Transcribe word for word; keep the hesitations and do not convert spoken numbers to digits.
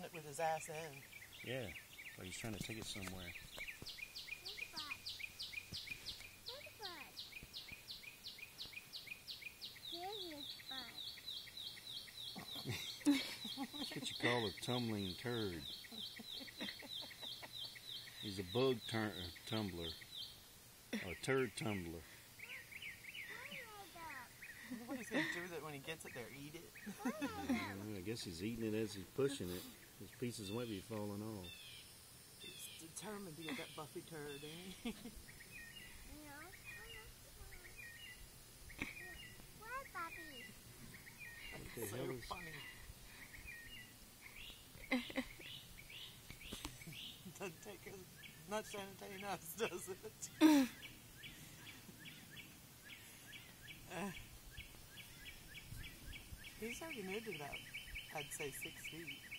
it with his ass in. Yeah, but he's trying to take it somewhere. That's what you call a tumbling turd. He's a bug tur tumbler. Or a turd tumbler. What he's going to do that when he gets it there, eat it? Yeah, I guess he's eating it as he's pushing it. His pieces might be falling off. He's determined to get that Buffy turd, ain't he? Where's Buffy? That's so is... funny. Doesn't take as much to entertain us, does it? uh, he's already moved it about, I'd say, six feet.